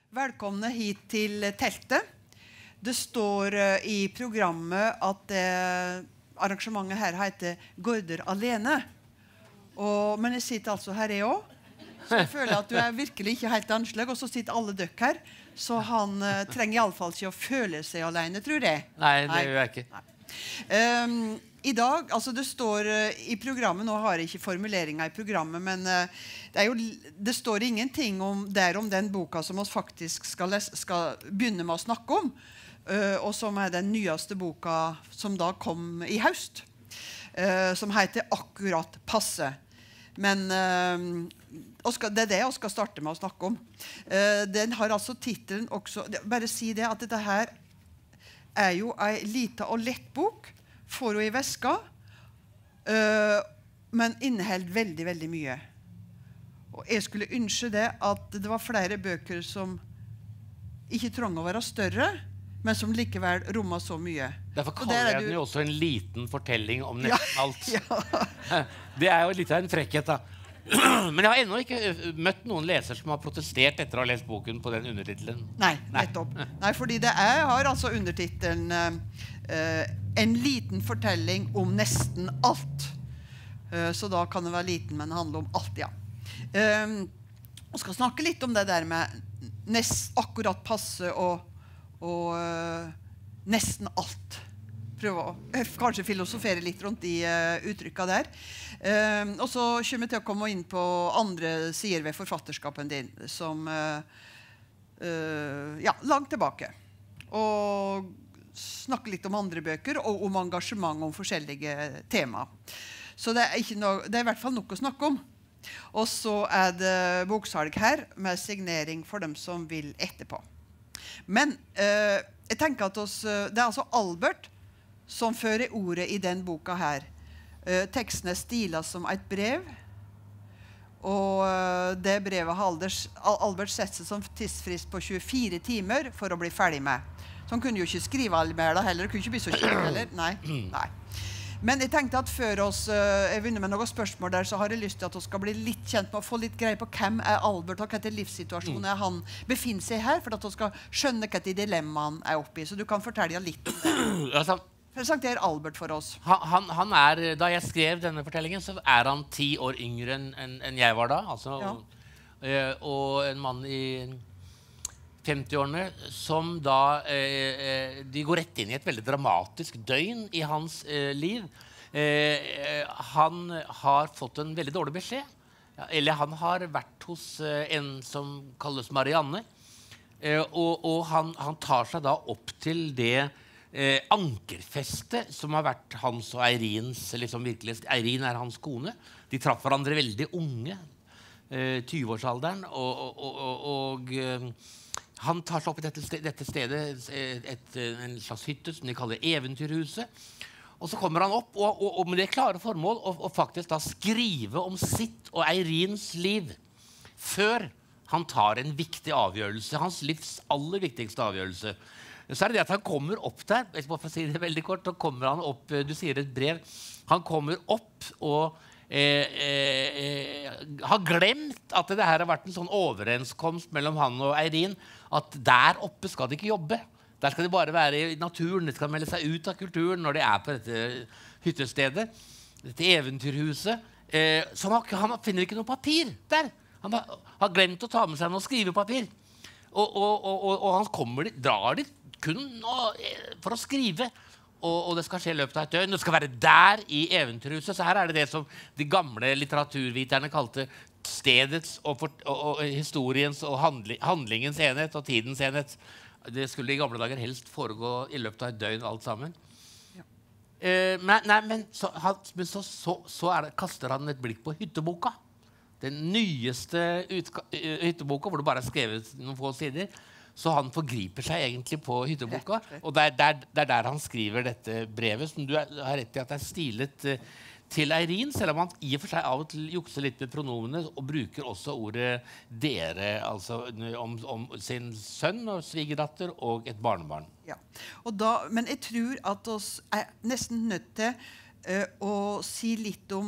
Velkomne hit til teltet. Det står i programmet at arrangementet her heter Gaarder alene. Men jeg sitter altså her jeg også. Så jeg føler at du virkelig ikke helt anslag, og så sitter alle døkk her. Så han trenger i alle fall ikke å føle seg alene, tror jeg. Nei, det gjør jeg ikke. I dag, altså det står i programmet, nå har jeg ikke formuleringer i programmet, men det står ingenting om den boka som vi faktisk skal begynne med å snakke om, og som den nyeste boka som da kom i høst, som heter Akkurat passe. Men det det jeg skal starte med å snakke om. Den har altså titelen også, bare si det at dette her jo en liten og lett bok, får hun i veska, men inneholder veldig, veldig mye. Og jeg skulle ønske det at det var flere bøker som ikke trenger å være større, men som likevel rommer så mye. Derfor kaller jeg den jo også en liten fortelling om nesten alt. Ja. Det jo litt av en frekkhet da. Men jeg har ennå ikke møtt noen leser som har protestert etter å ha lest boken på den undertitelen. Nei, nettopp. Nei, fordi det har altså undertitelen en liten fortelling om nesten alt. Så da kan det være liten, men handle om alt, ja. Jeg skal snakke litt om det der med akkurat passe og nesten alt. Prøve å kanskje filosofere litt rundt de uttrykkene der. Og så kommer jeg til å komme inn på andre sider ved forfatterskapen din, som langt tilbake. Og snakke litt om andre bøker, og om engasjement om forskjellige tema. Så det ikke noe, det i hvert fall noe å snakke om. Og så det boksalg her, med signering for dem som vil etterpå. Men jeg tenker at det altså Albert som fører ordet i den boka her. Teksten stilet som et brev, og det brevet har Albert sett seg som tidsfrist på 24 timer for å bli ferdig med. Så han kunne jo ikke skrive alle mer da heller, det kunne ikke bli så kjent heller. Nei. Men jeg tenkte at før jeg begynner med noen spørsmål der, så har jeg lyst til at vi skal bli litt kjent med å få litt greie på hvem Albert, og hva livssituasjonen han befinner seg her, for at vi skal skjønne hva dilemmaen oppe i. Så du kan fortelle litt om det. Presenterer Albert for oss. Han da jeg skrev denne fortellingen, så han 10 år yngre enn jeg var da. Altså, ja. Og en mann i 50-årene, som da de går rett inn i et veldig dramatisk døgn i hans liv. Han har fått en veldig dårlig beskjed. Eller han har vært hos en som kalles Marianne. Og han tar seg da opp til det ankerfestet som har vært hans og Eirins, liksom virkelig. Eirin hans kone. De traff hverandre veldig unge, 20-årsalderen, og han tar seg opp i dette stedet, en slags hytte som de kaller Eventyrhuset. Og så kommer han opp, og med det klare formål å faktisk da skrive om sitt og Eirins liv, før han tar en viktig avgjørelse, hans livs aller viktigste avgjørelse. Så det at han kommer opp der, jeg skal bare si det veldig kort, så kommer han opp, du sier et brev, han kommer opp og har glemt at det her har vært en sånn overenskomst mellom han og Eirin, at der oppe skal de ikke jobbe. Der skal de bare være i naturen, de skal melde seg ut av kulturen når de på dette hyttestedet, dette eventyrhuset. Så han finner ikke noe papir der. Han har glemt å ta med seg noe skrivepapir. Og han drar dit kun for å skrive. Og det skal skje i løpet av et døgn. Det skal være der i eventyrhuset. Så her det som de gamle litteraturviterne kalte stedets og historiens og handlingens enhet og tidens enhet. Det skulle i gamle dager helst foregå i løpet av et døgn alt sammen. Ja. Men så kaster han et blikk på hytteboka. Den nyeste hytteboka, hvor det bare skrevet noen få sider. Så han forgriper seg egentlig på hytteboka, og det der han skriver dette brevet, som du har rett i at det stilet til Eirin, selv om han i og for seg av og til jukser litt med pronomene, og bruker også ordet dere, altså om sin sønn og svigerdatter og et barnebarn. Ja, men jeg tror at oss nesten nødt til å si litt om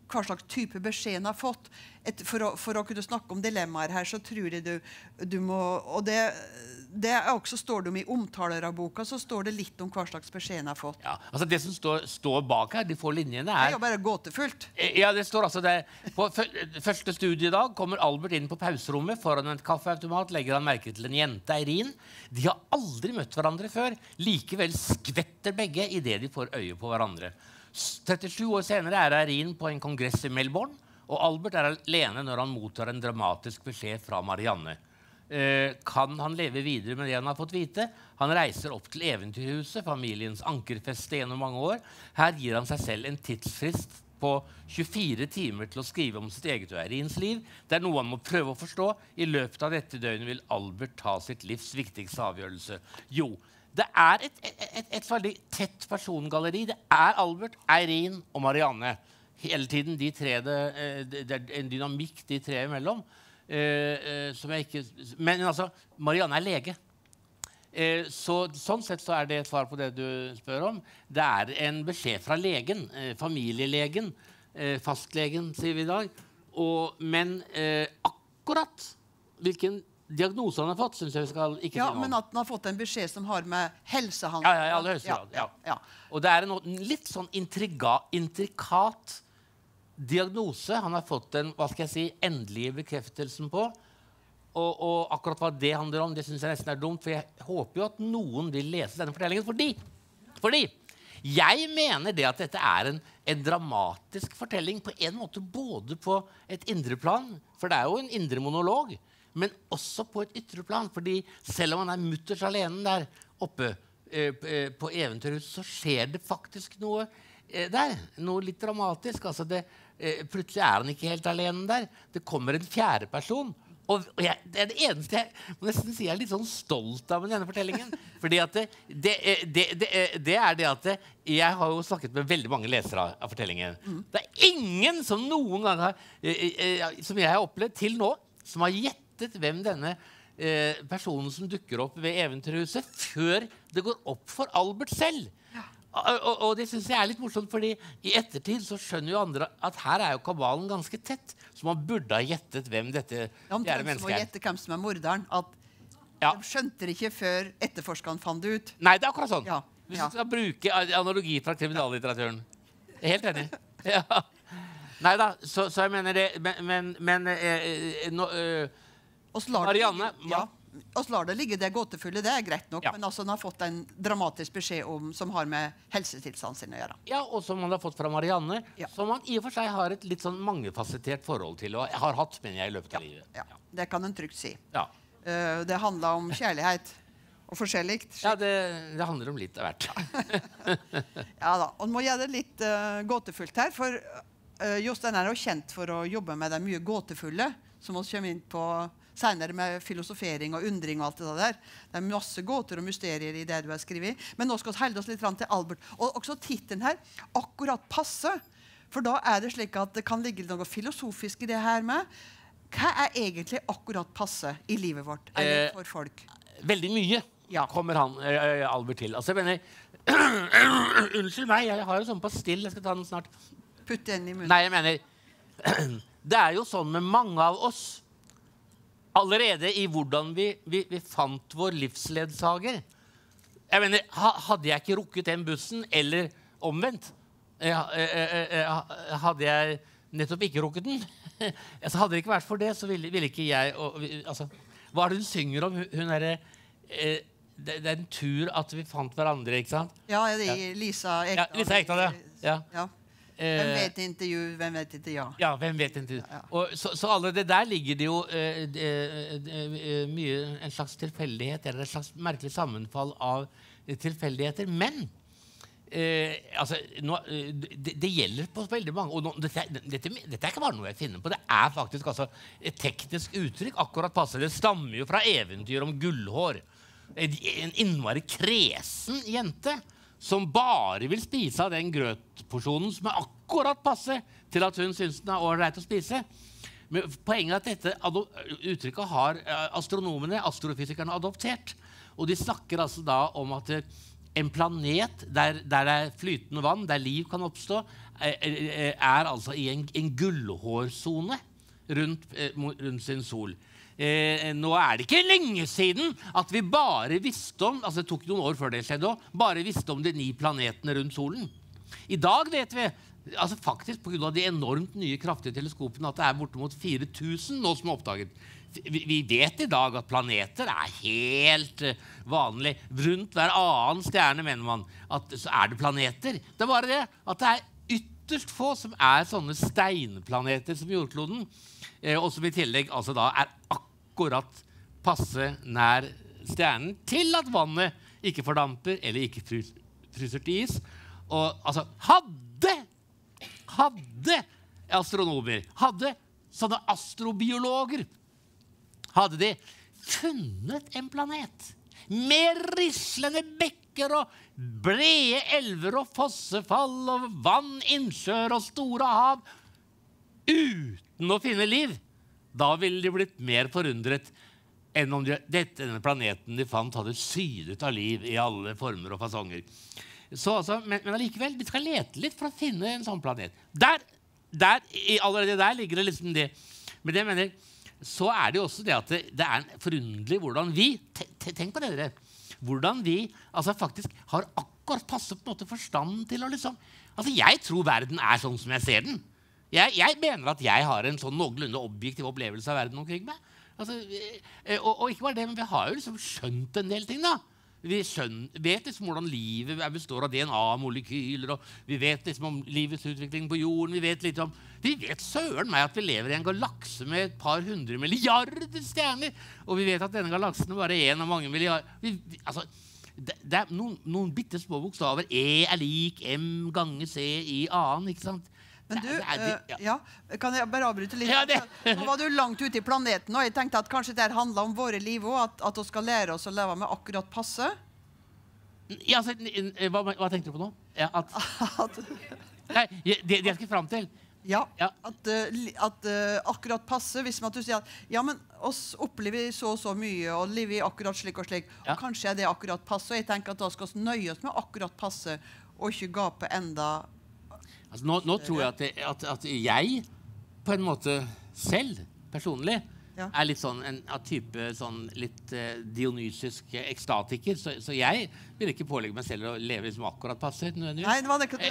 hva slags type beskjed han har fått. For å kunne snakke om dilemmaer her, så tror jeg du må, og det er også står det om i omtaler av boka, så står det litt om hva slags beskjed han har fått. Ja, altså det som står bak her, de få linjene Det er jo bare gåtefullt. Ja, det står altså det. På første studiedag kommer Albert inn på pauserommet. Foran en kaffeautomat legger han merke til en jente, Eirin. De har aldri møtt hverandre før. Likevel skvetter begge i det de får øye på hverandre. 37 år senere er Eirin på en kongress i Melbourne, og Albert er alene når han mottar en dramatisk beskjed fra Marianne. Kan han leve videre med det han har fått vite? Han reiser opp til Eventyrhuset, familiens ankerfeste gjennom mange år. Her gir han seg selv en tidsfrist på 24 timer til å skrive om sitt eget og Eirins liv. Det er noe han må prøve å forstå. I løpet av dette døgnet vil Albert ta sitt livs viktigste avgjørelse. Jo, det er et veldig tett persongalleri. Det er Albert, Eirin og Marianne. Hele tiden de tre, det er en dynamikk de tre imellom. Som jeg ikke, men altså, Marianne er lege. Sånn sett så er det et svar på det du spør om. Det er en beskjed fra legen, familielegen, fastlegen, sier vi i dag. Men akkurat hvilken diagnose han har fått, synes jeg vi skal ikke si noe om. Men at han har fått en beskjed som har med helse hans. Ja, i aller høyeste grad. Ja. Og det er en litt sånn intrikat diagnose. Han har fått den, hva skal jeg si, endelige bekreftelsen på. Og akkurat hva det handler om, det synes jeg nesten er dumt, for jeg håper jo at noen vil lese denne fortellingen, fordi jeg mener det at dette er en dramatisk fortelling på en måte, både på et indre plan, for det er jo en indre monolog, men også på et ytre plan, fordi selv om han er mutters alene der oppe på Eventyrhuset, så skjer det faktisk noe der, noe litt dramatisk. Altså plutselig er han ikke helt alene der. Det kommer en fjerde person. Og det er det eneste jeg må nesten si jeg er litt sånn stolt av med denne fortellingen. Fordi at det er det at jeg har jo snakket med veldig mange lesere av fortellingen. Det er ingen som noen gang har, som jeg har opplevd til nå, som har gjettet hvem denne personen som dukker opp ved Eventyrhuset, før det går opp for Albert selv. Og det synes jeg er litt morsomt, fordi i ettertid så skjønner jo andre at her er jo kabalen ganske tett, så man burde ha gjettet hvem dette fjerde mennesket er. Som å gjette hvem som er morderen, at de skjønte det ikke før etterforskeren fant det ut. Nei, det er akkurat sånn. Hvis du skal bruke analogi fra kriminallitteraturen. Jeg er helt enig. Ja. Neida, så jeg mener det, Marianne... Og så lar det ligge det gåtefulle, det er greit nok, men altså han har fått en dramatisk beskjed som har med helsetilstanden sin å gjøre. Ja, og som han har fått fra Marianne, som han i og for seg har et litt sånn mangefasettert forhold til, og har hatt, mener jeg, i løpet av livet. Ja, det kan en trygt si. Ja. Det handler om kjærlighet og forskjelligt. Ja, det handler om litt av hvert. Ja da, og nå gjør det litt gåtefullt her, for Jostein er jo kjent for å jobbe med det mye gåtefulle, som vi kommer inn på senere med filosofering og undring og alt det der. Det er masse gåter og mysterier i det du har skrevet. Men nå skal vi holde oss litt til Albert. Og også titelen her, akkurat passe. For da er det slik at det kan ligge noe filosofisk i det her med. Hva er egentlig akkurat passe i livet vårt, eller for folk? Veldig mye kommer Albert til. Altså, jeg mener, unnskyld meg, jeg har jo sånn pastill, jeg skal ta den snart. Putt den i munnen. Nei, jeg mener, det er jo sånn med mange av oss, allerede i hvordan vi fant vår livsledsager. Jeg mener, hadde jeg ikke rukket den bussen, eller omvendt, hadde jeg nettopp ikke rukket den, så hadde det ikke vært for det, så ville ikke jeg, altså, hva er det hun synger om? Hun det er en tur at vi fant hverandre, ikke sant? Ja, det er Lisa Ekdal. Ja, Lisa Ekdal, ja. Hvem vet ikke du, hvem vet ikke ja. Ja, hvem vet ikke du. Og så alle det der ligger det jo mye en slags tilfeldighet, eller en slags merkelig sammenfall av tilfeldigheter. Men altså, det gjelder på veldig mange, og dette er ikke bare noe jeg finner på, det er faktisk altså, et teknisk uttrykk, akkurat passer. Det stammer jo fra eventyr om Gullhår. En innmari kresen jente, som bare vil spise av den grøtporsjonen som er akkurat passe til at hun synes den er ålreit å spise. Men poenget er at dette uttrykket har astronomene, astrofysikerne, adoptert. Og de snakker altså da om at en planet der det er flytende vann, der liv kan oppstå, altså i en gullhårzone rundt sin sol. Nå det ikke lenge siden at vi bare visste om, altså det tok noen år før det skjedde også, bare visste om de 9 planetene rundt solen. I dag vet vi, altså faktisk på grunn av de enormt nye kraftige teleskopene, at det bortimot 4000 nå som oppdaget. Vi vet i dag at planeter helt vanlig. Rundt hver annen stjerne mener man at så det planeter. Det bare det at det ytterst få som sånne steinplaneter som jordkloden, og som i tillegg altså da akkurat passe nær stjernen til at vannet ikke fordamper eller ikke fryser til is. Og altså hadde astronomer, hadde sånne astrobiologer, hadde de funnet en planet med rislende bekker og brede elver og fossefall og vann, innsjøer og store hav, uten å finne liv, da ville de blitt mer forundret enn om denne planeten de fant hadde sydet av liv i alle former og fasonger. Så altså, men allikevel, vi skal lete litt for å finne en sånn planet. Allerede der ligger det liksom det. Men det mener, så det jo også det at det forunderlig hvordan vi, tenk på det dere, hvordan vi altså faktisk har akkurat passet på en måte forstand til å liksom, altså jeg tror verden sånn som jeg ser den. Jeg mener at jeg har en sånn noenlunde objektiv opplevelse av verden omkring meg. Altså, og ikke bare det, men vi har jo liksom skjønt en del ting da. Vi vet liksom hvordan livet består av DNA-molekyler, og vi vet liksom om livets utvikling på jorden, vi vet søren meg at vi lever i en galakse med et par 100 milliarder stjerner, og vi vet at denne galaksen bare en av mange milliarder. Altså, det noen bitte små bokstaver, lik M ganger C i annen, ikke sant? Men du, ja, kan jeg bare avbryte litt? Ja, nå var du langt ute i planeten, og jeg tenkte at kanskje det handler om våre liv også, at vi skal lære oss å leve med akkurat passe. Ja, altså, hva tenkte du på nå? Ja, nei, det jeg skal frem til. Ja, at akkurat passe, hvis man sier at ja, men oss opplever så mye, og lever akkurat slik og slik, og kanskje det akkurat passe, og jeg tenker at da skal vi nøye oss med akkurat passe, og ikke gape enda. Altså, nå tror jeg at jeg på en måte selv, personlig, litt sånn en type sånn litt dionysisk ekstatiker, så jeg vil ikke pålegge meg selv å leve liksom akkurat passe. Nei, det var det ikke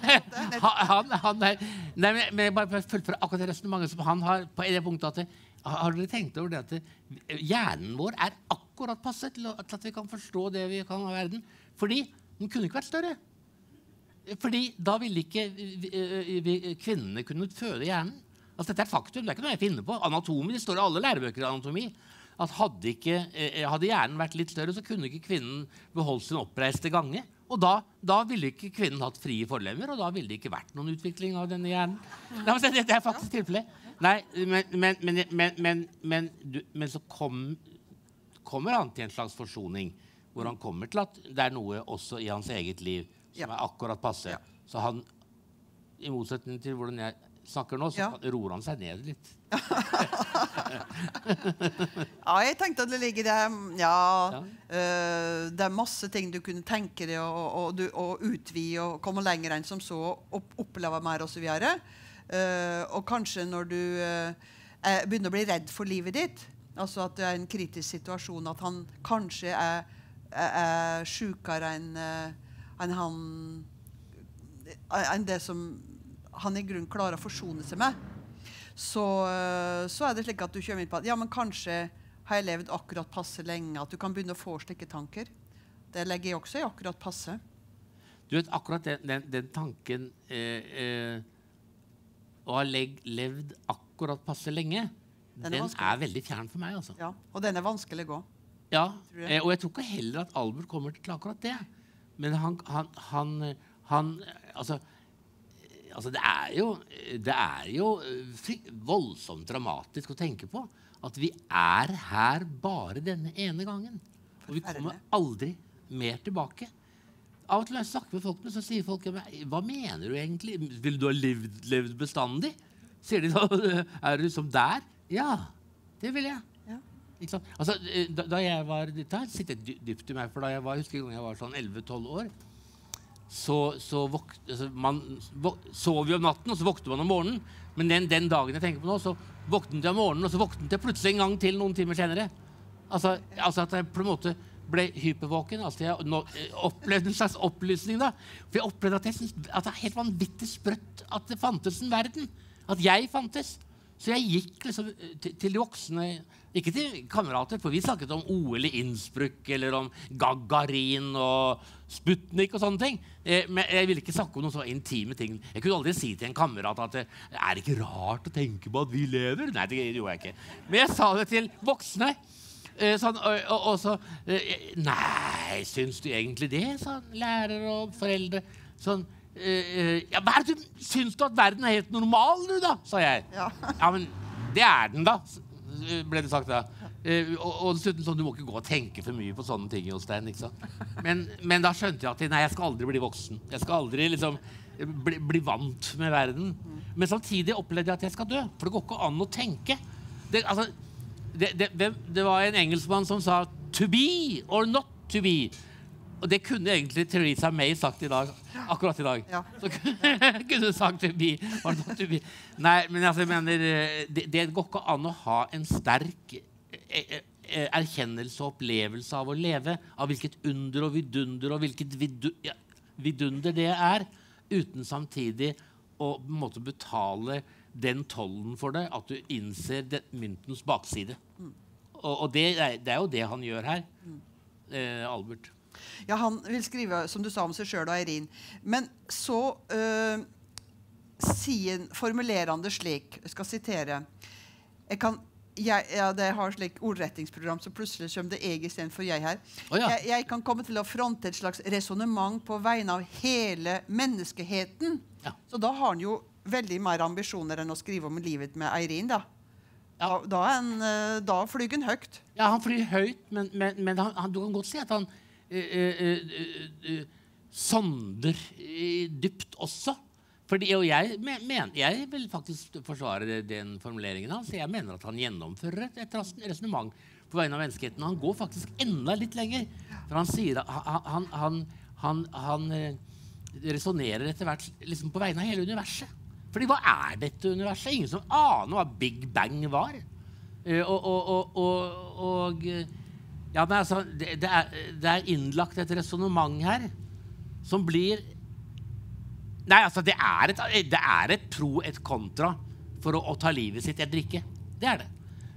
Nei, men bare fullføre akkurat det resonemanget som han har på det punktet at har dere tenkt over det at hjernen vår akkurat passe til at vi kan forstå det vi kan av verden? Fordi den kunne ikke vært større. Fordi da ville ikke kvinnene kunne føde hjernen. Altså dette faktum, det ikke noe jeg finner på. Anatomi, det står i alle lærebøker i anatomi. At hadde hjernen vært litt større, så kunne ikke kvinnen beholdt sin oppreiste gange. Og da ville ikke kvinnen hatt frie forlemmer, og da ville det ikke vært noen utvikling av denne hjernen. Nei, men det faktisk tilfellet. Nei, men så kommer han til en slags forsoning, hvor han kommer til at det noe også i hans eget liv som akkurat passe. Så han, i motsetning til hvordan jeg snakker nå, så roer han seg ned litt. Ja, jeg tenkte at det ligger det masse ting du kunne tenke deg og utvide og komme lenger enn som så, oppleve mer og så videre. Og kanskje når du begynner å bli redd for livet ditt, altså at det en kritisk situasjon, at han kanskje sykere enn det som han i grunn klarer å forsone seg med, så det slik at du kommer inn på at ja, men kanskje har jeg levd akkurat passe lenge, at du kan begynne å få slike tanker. Det legger jeg også i akkurat passe. Du vet, akkurat den tanken å ha levd akkurat passe lenge, den veldig fjern for meg, altså. Ja, og den vanskelig å gå. Ja, og jeg tror ikke heller at Albert kommer til akkurat det. Men altså det jo voldsomt dramatisk å tenke på at vi her bare denne ene gangen. Og vi kommer aldri mer tilbake. Av og til når jeg snakker med folk, så sier folk, hva mener du egentlig? Vil du ha levd bestandig? Sier de da, du liksom der? Ja, det vil jeg. Ikke sant? Altså, da jeg var, dette her sitter dypt i meg, for da jeg var, husker jeg var sånn 11-12 år, man sov jo om natten, og så våkte man om morgenen. Men den dagen jeg tenker på nå, så våknet jeg om morgenen, og så våknet jeg plutselig en gang til noen timer senere. Altså at jeg på en måte ble hypervåken. Altså jeg opplevde en slags opplysning da. For jeg opplevde at jeg synes at det er helt vanvittig sprøtt at det fantes en verden. At jeg fantes. Så jeg gikk liksom til de voksne, ikke til kamerater, for vi snakket om OL i Innsbruck, eller om Gagarin og Sputnik og sånne ting. Men jeg ville ikke snakke om noen så intime ting. Jeg kunne aldri si til en kamerat at det er ikke rart å tenke på at vi lever. Nei, det gjorde jeg ikke. Men jeg sa det til voksne. Sånn, og så nei, syns du egentlig det? Sånn, lærere og foreldre. Sånn, ja, syns du at verden er helt normal nå da? Sa jeg. Ja, men det er den da, ble det sagt da. Og dessuten sånn, du må ikke gå og tenke for mye på sånne ting, Jostein, ikke sant? Men da skjønte jeg at nei, jeg skal aldri bli voksen. Jeg skal aldri liksom bli vant med verden. Men samtidig opplevde jeg at jeg skal dø, for det går ikke an å tenke. Det var en engelskmann som sa «to be or not to be». Og det kunne egentlig Theresa May sagt i dag, akkurat i dag. Ja. Så kunne du sagt «to be or not to be». Nei, men altså, jeg mener, det går ikke an å ha en sterk erkjennelse og opplevelse av å leve, av hvilket under og vidunder og hvilket vidunder det er, uten samtidig å på en måte betale den tollen for det, at du innser myntens bakside. Og det er jo det han gjør her, Albert. Ja, han vil skrive, som du sa om seg selv og Eirin, men så formulerer han det slik, jeg skal sitere, det har slik ordrettingsprogram, så plutselig kommer det jeg i stedet for jeg her. Oh, ja. Jeg kan komme til å fronte et slags resonemang på vegne av hele menneskeheten. Ja. Så da har han jo veldig mer ambisjoner enn å skrive om livet med Eirin, da. Ja. Da flyr han høyt. Ja, han flyr høyt, men du kan godt si at han sonder dypt også. Fordi, og jeg vil faktisk forsvare den formuleringen hans. Jeg mener at han gjennomfører et resonemang på vegne av menneskeheten. Han går faktisk enda litt lenger. For han sier at han resonerer etter hvert liksom på vegne av hele universet. Fordi hva er dette universet? Ingen som aner hva Big Bang var. Ja, men altså, det er innlagt et resonemang her som blir... Nei, altså, det er et pro, et kontra for å ta livet sitt eller ikke. Det er det.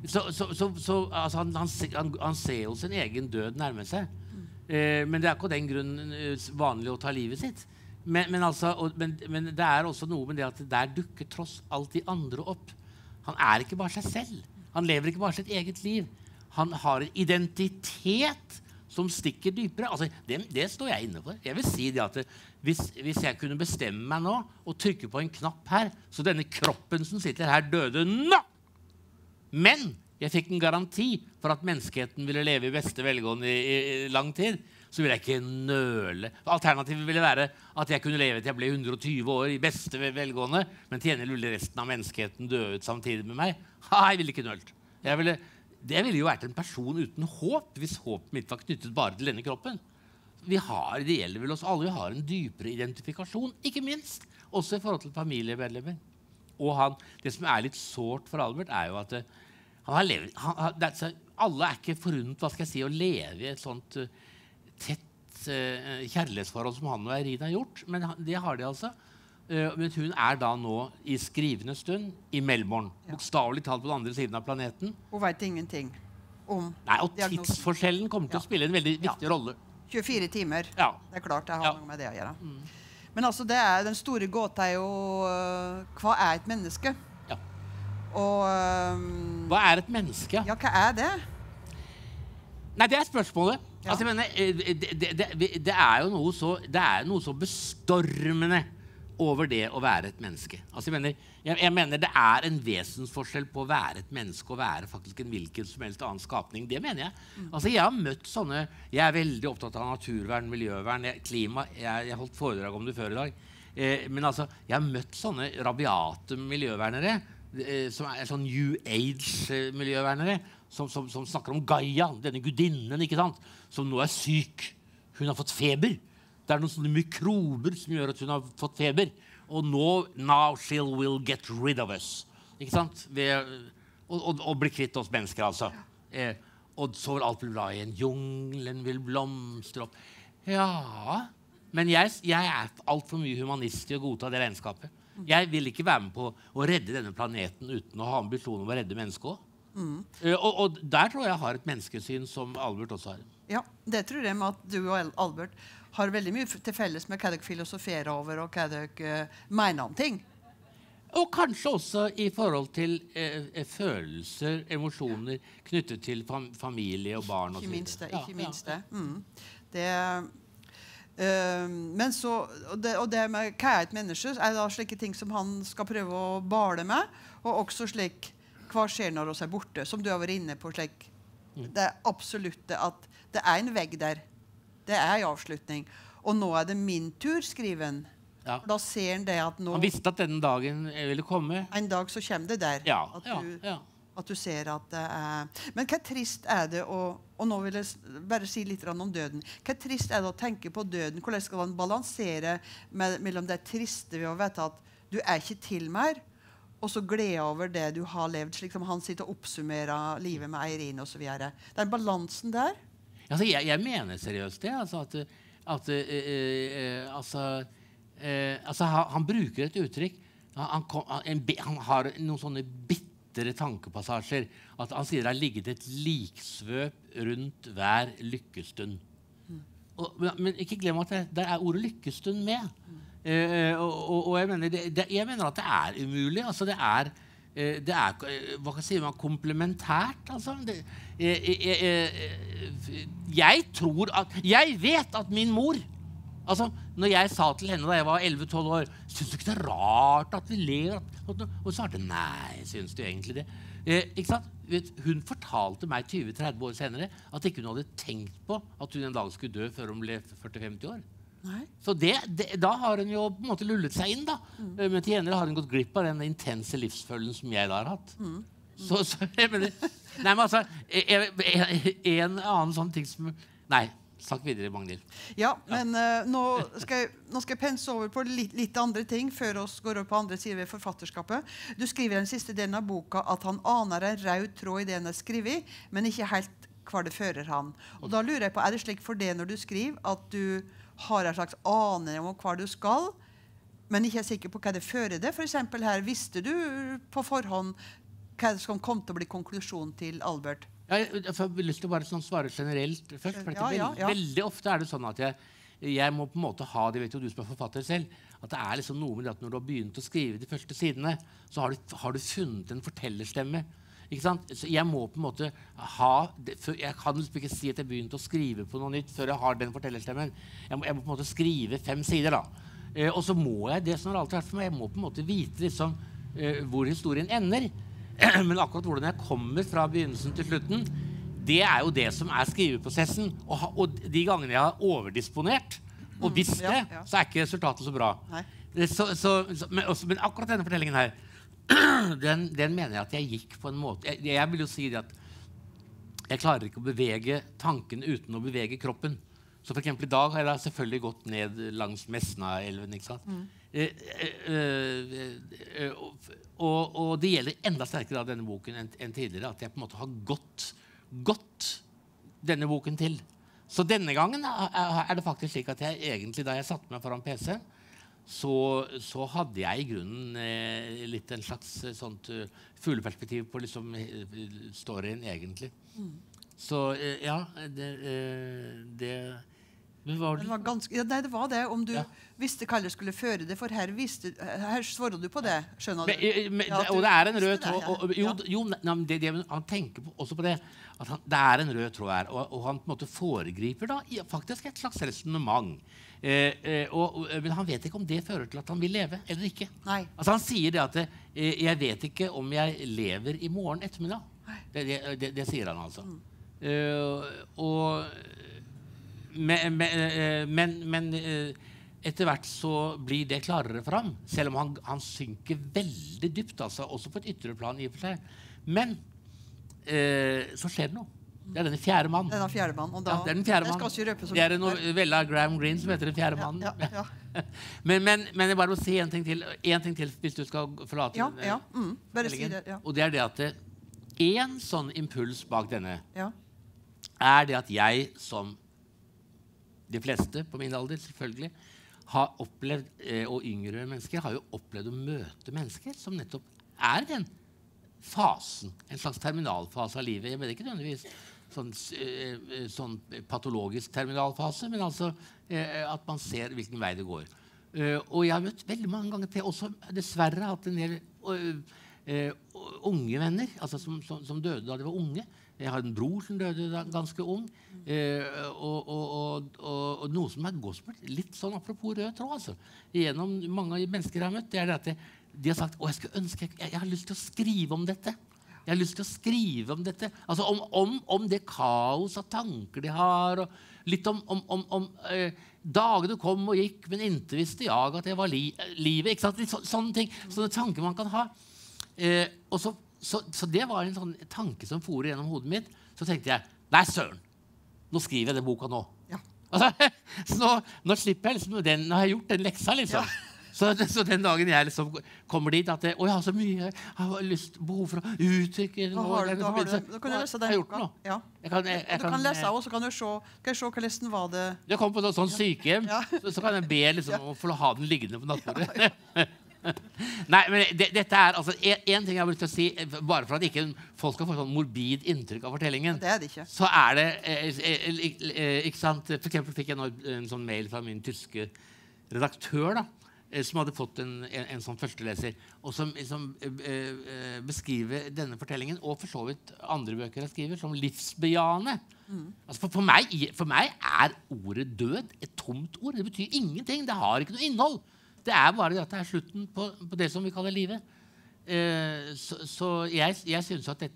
Så altså, han ser jo sin egen død nærme seg. Men det er ikke av den grunnen vanlig å ta livet sitt. Men det er også noe med det at der dukker tross alt de andre opp. Han er ikke bare seg selv. Han lever ikke bare sitt eget liv. Han har en identitet som stikker dypere. Altså, det står jeg inne for. Jeg vil si det at hvis jeg kunne bestemme meg nå og trykke på en knapp her, så denne kroppen som sitter her døde nå! Men jeg fikk en garanti for at menneskeheten ville leve i beste velgående i lang tid, så ville jeg ikke nøle. Alternativet ville være at jeg kunne leve til jeg ble 120 år i beste velgående, men til gjengjeld ville resten av menneskeheten dø ut samtidig med meg. Jeg ville ikke nølt. Det ville jo vært en person uten håp, hvis håpet mitt var knyttet bare til denne kroppen. Det gjelder vel oss alle, vi har en dypere identifikasjon, ikke minst, også i forhold til familiemedlemmer. Og det som er litt sårt for Albert, er jo at han har levd, alle er ikke forunnet, hva skal jeg si, å leve i et sånt tett kjærlighetsforhold som han og Eirin har gjort, men det har de altså. Men hun er da nå i skrivende stund i Melbourne, bokstavelig talt på den andre siden av planeten. Hun vet ingenting om Nei, og tidsforskjellen kommer til å spille en veldig viktig rolle. 24 timer, det er klart det har noe med det å gjøre. Men altså, den store gåta er jo, hva er et menneske? Ja. Og... hva er et menneske? Ja, hva er det? Nei, det er spørsmålet. Ja. Altså, jeg mener, det er jo noe så bestormende over det å være et menneske. Altså, jeg mener det er en vesensforskjell på å være et menneske og være faktisk en hvilken som helst annen skapning. Det mener jeg. Altså, jeg har møtt sånne, jeg er veldig opptatt av naturvern, miljøvern, klima, jeg holdt foredrag om det før i dag. Men altså, jeg har møtt sånne rabiate miljøvernere som sånn New Age-miljøvernere, som snakker om Gaia, denne gudinnen, ikke sant? Som nå syk. Hun har fått feber. Det noen sånne mikrober som gjør at hun har fått feber. Og now she will get rid of us. Ikke sant? Og bli kvitt oss mennesker, altså. Og så vil alt bli bra igjen. Jungelen vil blomstre opp. Ja, men jeg alt for mye humanist i å godta det regnskapet. Jeg vil ikke være med på å redde denne planeten uten å ha ambisjon om å redde mennesket også. Og der tror jeg har et menneskesyn som Albert også har. Ja, det tror jeg med at du og Albert har veldig mye til felles med hva dere filosoferer over og hva dere mener om ting. Og kanskje også i forhold til følelser, emosjoner knyttet til familie og barn og så videre. Ikke minst det. Men så, og det med hva et menneske, det slike ting som han skal prøve å bale med, og også slik, hva skjer når vi borte, som du har vært inne på slik. Det absolutt det at det en vegg der. Det en avslutning. Og nå det min tur, skriven. Ja. Da ser han det at nå... Han visste at denne dagen ville komme. En dag så kommer det der. Ja, at du ser at det Men hva trist det, og nå vil jeg bare si litt om døden. Hva trist det å tenke på døden? Hvordan skal man balansere mellom det triste ved å vite at du ikke til mer, og så glede over det du har levd, slik som han sitter og oppsummerer livet med Eirin og så videre. Det balansen der. Altså, jeg mener seriøst det, han bruker et uttrykk, han har noen sånne bittere tankepassasjer, at han sier det har ligget et liksvøp rundt hver lykkestund. Men ikke glem at det ordet lykkestund med. Og jeg mener at det umulig, altså det hva kan jeg si, komplementært, altså. Jeg vet at min mor, altså, når jeg sa til henne da jeg var 11-12 år, synes du ikke det rart at vi ler? Og så svarte nei, synes du egentlig det? Ikke sant? Hun fortalte meg 20-30 år senere at ikke hun hadde tenkt på at hun en dag skulle dø før hun ble 40-50 år. Nei. Så da har hun jo på en måte lullet seg inn da. Men til gjengjeld har hun gått glipp av den intense livsfølelsen som jeg da har hatt. Så jeg mener, nei, men altså, en annen sånn ting som... Nei, snakk videre, Magnhild. Ja, men nå skal jeg pense over på litt andre ting før vi går opp på andre sider ved forfatterskapet. Du skriver i den siste delen av boka at han aner en rød tråd i det han har skrevet, men ikke helt hva det fører han. Og da lurer jeg på, det slik for det når du skriver at du har en slags aning om hva du skal, men ikke sikker på hva det fører det? For eksempel her, visste du på forhånd hva som kom til å bli konklusjonen til Albert? Jeg har lyst til å bare svare generelt først. For veldig ofte det sånn at jeg må på en måte ha, det vet jo du som er forfatter selv, at det liksom noe med det at når du har begynt å skrive de første sidene, så har du funnet en fortellerstemme. Ikke sant? Så jeg må på en måte jeg kan liksom ikke si at jeg begynte å skrive på noe nytt før jeg har den fortellerstemmen. Jeg må på en måte skrive 5 sider da. Og så må jeg, det som har alltid vært for meg, jeg må på en måte vite liksom, hvor historien ender. Men akkurat hvordan jeg kommer fra begynnelsen til slutten, det jo det som skriveprosessen. Og de gangene jeg har overdisponert og visst det, så ikke resultatet så bra. Men akkurat denne fortellingen her, den mener jeg at jeg gikk på en måte. Jeg vil jo si det at jeg klarer ikke å bevege tanken uten å bevege kroppen. Så for eksempel i dag har jeg selvfølgelig gått ned langs Mesna-elven, ikke sant? Og det gjelder enda sterkere av denne boken enn tidligere, at jeg på en måte har gått denne boken til. Så denne gangen det faktisk slik at jeg egentlig, da jeg satte meg foran PC, så hadde jeg i grunnen litt en slags sånt fugleperspektiv på liksom storyen egentlig. Så ja, det var ganske, nei, det var det, om du visste hva det skulle føre det, for her svarer du på det, skjønner du? Og det en rød tråd, han tenker også på det, at det en rød tråd her, og han på en måte foregriper da faktisk et slags resonemang. Men han vet ikke om det fører til at han vil leve eller ikke. Nei. Altså han sier det at jeg vet ikke om jeg lever i morgen ettermiddag. Det sier han altså. Men etter hvert så blir det klarere fram, selv om han synker veldig dypt, altså, også på et ytre plan i og for seg. Men så skjer det noe. Det denne fjerde mann. Den fjerde mann, og da, ja, det den fjerde mann. Det en novelle av Graham Greene som heter Den fjerde mann. Ja. men jeg bare må si en ting til hvis du skal forlate bare si det, Og det det at en sånn impuls bak denne ja. Det at jeg, som de fleste på min alder selvfølgelig, har opplevd, og yngre mennesker har jo opplevd å møte mennesker som nettopp den fasen, en slags terminalfase av livet. Jeg mener ikke nødvendigvis sånn patologisk terminalfase, men altså at man ser hvilken vei det går. Og jeg har møtt veldig mange ganger til, også dessverre hatt en del unge venner, altså som døde da de var unge. Jeg har en bror som døde da, ganske ung, og noe som gått litt sånn apropos rød tråd, altså. Gjennom mange mennesker jeg har møtt, det at de har sagt, jeg skulle ønske, jeg har lyst til å skrive om dette. Jeg har lyst til å skrive om dette. Altså om det kaos av tanker de har, og litt om dagene kom og gikk, men ikke visste jeg at det var livet, ikke sant? Litt sånne ting, sånne tanker man kan ha. Og så det var en sånn tanke som for gjennom hodet mitt. Så tenkte jeg, nei søren, nå skriver jeg den boka nå. Ja. Altså, så nå slipper jeg liksom den, nå har jeg gjort den leksa liksom. Ja. Så den dagen jeg liksom kommer dit at jeg har så mye, jeg har behov for å uttrykke da kan du lese den boka. Ja. Du kan lese, og så kan du se hvordan var det. Jeg kom på sånn sykehjem, så kan jeg be liksom, for å ha den liggende på nattbordet. Nei, men dette altså en ting jeg har lyst til å si, bare for at ikke folk skal få sånn morbid inntrykk av fortellingen. Det det ikke. Så det, ikke sant, for eksempel fikk jeg nå en sånn mail fra min tyske redaktør da, som hadde fått en sånn førsteleser, og som beskriver denne fortellingen, og for så vidt andre bøker jeg skriver, som livsbejane. Altså for meg ordet død et tomt ord. Det betyr ingenting, det har ikke noe innhold. Det bare det at det slutten på det som vi kaller livet. Så jeg synes at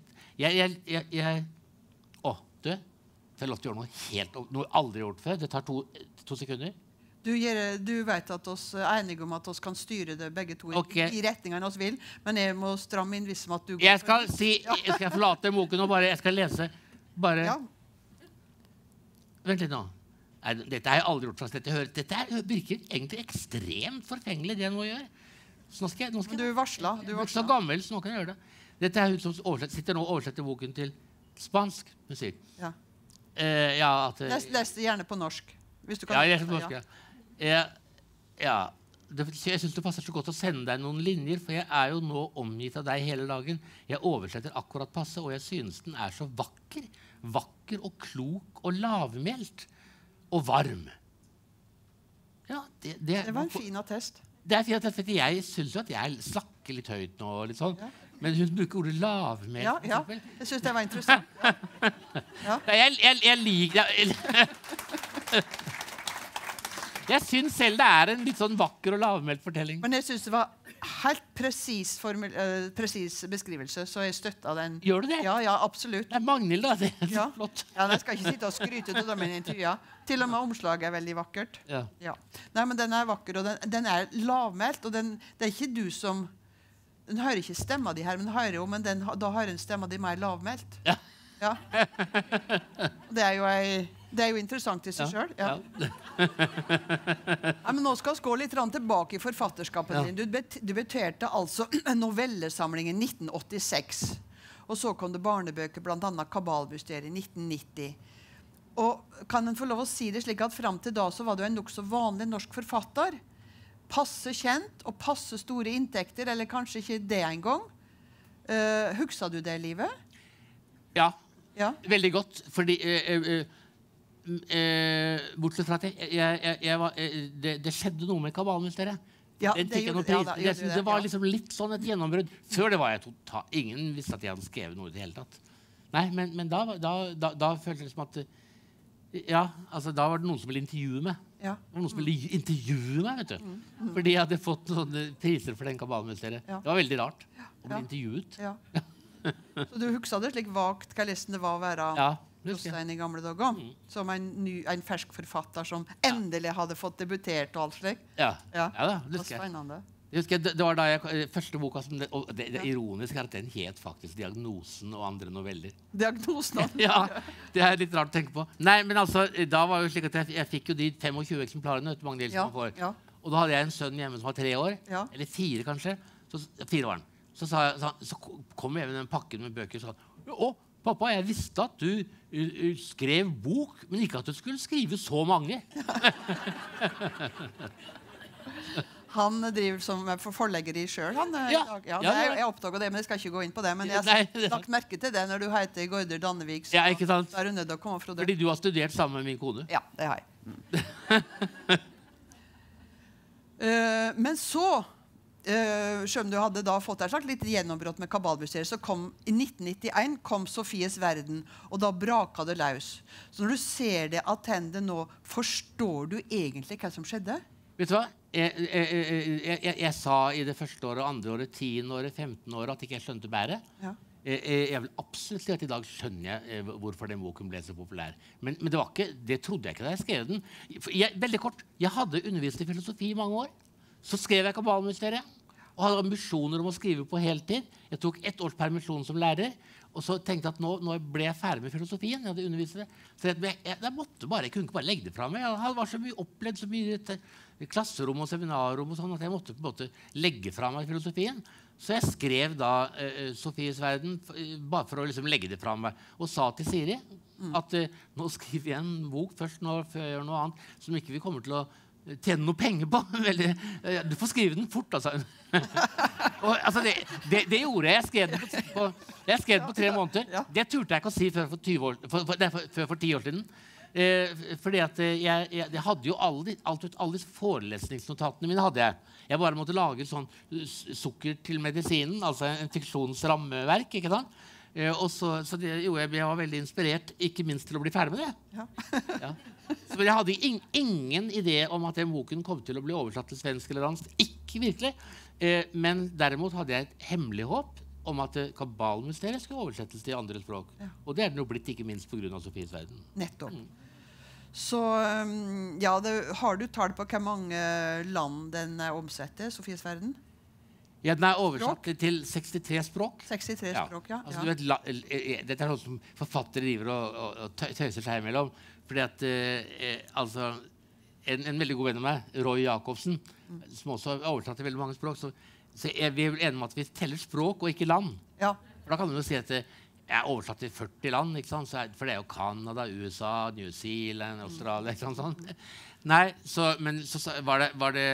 du får lov til å gjøre noe jeg aldri har gjort før. Det tar to sekunder. Du vet at oss enige om at oss kan styre det begge to i retningen oss vil, men jeg må stramme inn hvis at du går. Jeg skal forlate boken og jeg skal lese. Vent litt nå. Nei, dette har jeg aldri gjort fast. Dette virker egentlig ekstremt forfengelig, det jeg nå gjør. Så nå skal jeg du varslet. Du er så gammel, så nå kan jeg gjøre det. Dette hun som sitter nå og oversetter boken til spansk musikk. Ja. Les det gjerne på norsk. Hvis du kan. Ja, jeg leser på norsk, Jeg synes det passer så godt å sende deg noen linjer, for jeg jo nå omgitt av deg hele dagen. Jeg oversetter akkurat passe, og jeg synes den så vakker. Vakker og klok og lavmælt. Og varm. Ja, det var en fin attest. Det fin attest, for jeg synes jo at jeg snakker litt høyt nå, litt sånn. Ja. Men hun bruker ordet lavmælt. Ja, jeg synes det var interessant. Ja. Jeg liker Jeg synes selv det en litt sånn vakker og lavmælt fortelling. Men jeg synes det var helt presis beskrivelse, så jeg støttet den. Gjør du det? Ja, absolutt. Det Magnhild da, det så flott. Ja, jeg skal ikke sitte og skryte til dem i intervjuet. Til og med omslaget veldig vakkert. Ja. Nei, men den vakker, og den lavmælt, og det ikke du som... Den hører ikke stemmen di her, men da har en stemmen di mer lavmælt. Ja. Ja. Det jo interessant i seg selv. Ja. Men nå skal vi gå litt tilbake i forfatterskapen din. Du debuterte altså novellesamlingen 1986. Og så kom det barnebøker, blant annet Kabalmysteriet i 1990. Og kan en få lov å si det slik at frem til da så var du en nok så vanlig norsk forfatter? Passe kjent og passe store inntekter, eller kanskje ikke det en gang? Husker du det, livet? Ja. Veldig godt, fordi bortsett fra at det skjedde noe med Kabalmysteriet. Det var liksom litt sånn et gjennombrudd. Før det var ingen visste at jeg hadde skrevet noe i det hele tatt. Nei, men da følte jeg som at altså da var det noen som ville intervjue meg. Det var noen som ville intervjue meg, vet du. Fordi jeg hadde fått sånne priser for den Kabalmysteriet. Det var veldig rart å bli intervjuet. Så du husker det slik vagt hva lesen det var å være? Jostein i gamle dager, som en fersk forfatter som endelig hadde fått debutert og alt slik. Ja, ja da, det var husker jeg. spennende. Jeg husker, det var da første boka som og det ironiske at den het faktisk Diagnosen og andre noveller. Diagnosen? Ja, det er litt rart å tenke på. Nei, men altså, da var jo slik at jeg fikk jo de 25 eksemplarene til Magne Nilsen får. Ja. Og da hadde jeg en sønn hjemme som var 3 år, eller 4 kanskje. 4 var han. Så kom jeg med den pakken med bøker og sa, å, pappa, jeg visste at du skrev bok, men ikke at du skulle skrive så mange. Han driver som forlegger i selv, han. Jeg oppdaget det, men jeg skal ikke gå inn på det. Men jeg har lagt merke til det når du heter Gaarder Dannevik. Ja, ikke sant? Da er du nødt til å komme fra det. Fordi du har studert sammen med min kone. Ja, det har jeg. Men så, selv om du hadde da fått et litt gjennombrott med Kabalmuseet, så kom i 1991 kom Sofies verden, og da braket det løs. Så når du ser det attende nå, forstår du egentlig hva som skjedde? Vet du hva? Jeg sa i det første året, andre året, 10. året, 15 året at ikke jeg skjønte bæret. Ja. Jeg vil absolutt si at i dag skjønner jeg hvorfor den boken ble så populær. Men det var ikke, det trodde jeg ikke da jeg skrev den. Veldig kort, jeg hadde undervist i filosofi i mange år. Så skrev jeg Kabalmysteriet, og hadde ambisjoner om å skrive på heltid. Jeg tok 1 års permisjon som lærer, og så tenkte jeg at nå ble jeg ferdig med filosofien. Jeg hadde undervist det. Så jeg måtte bare, jeg kunne ikke bare legge det fra meg. Jeg var så mye opplevd, så mye klasserom og seminarrom og sånn, at jeg måtte på en måte legge fra meg filosofien. Så jeg skrev da Sofies verden, bare for å liksom legge det fra meg, og sa til Siri at nå skriver jeg en bok først før jeg gjør noe annet, som ikke vi kommer til å tjene noe penger på. Du får skrive den fort, altså. Og, altså det gjorde jeg. Jeg skrev den på 3 måneder. Det turte jeg ikke å si før for 10 år siden. Fordi at jeg hadde jo alle disse forelesningsnotatene mine hadde jeg. Jeg bare måtte lage sånn sukker til medisinen, altså en fiksjonsrammeverk, ikke sant? Og så det gjorde jeg var veldig inspirert, ikke minst til å bli ferdig med det. Ja. Så jeg hadde ingen idé om at den boken kom til å bli oversatt til svensk eller dansk. Ikke virkelig. Men derimot hadde jeg et hemmelig håp om at Kabalmysteriet skulle oversettes til andre språk. Og det er den jo blitt ikke minst på grunn av Sofies verden. Nettopp. Så ja, har du tall på hvor mange land den omsetter, Sofies verden? Ja, den er oversatt til 63 språk. 63 språk, ja. Altså, du vet, dette er noe som forfattere driver og tøyser seg imellom. Fordi at altså, en veldig god venn av meg, Roy Jacobsen, som også har oversatt til veldig mange språk, så vi er vel enige om at vi teller språk og ikke land. Ja. For da kan du jo si at jeg er oversatt til 40 land, ikke sant? For det er jo Canada, USA, New Zealand, Australia, ikke sant sånn. Nei, men så var det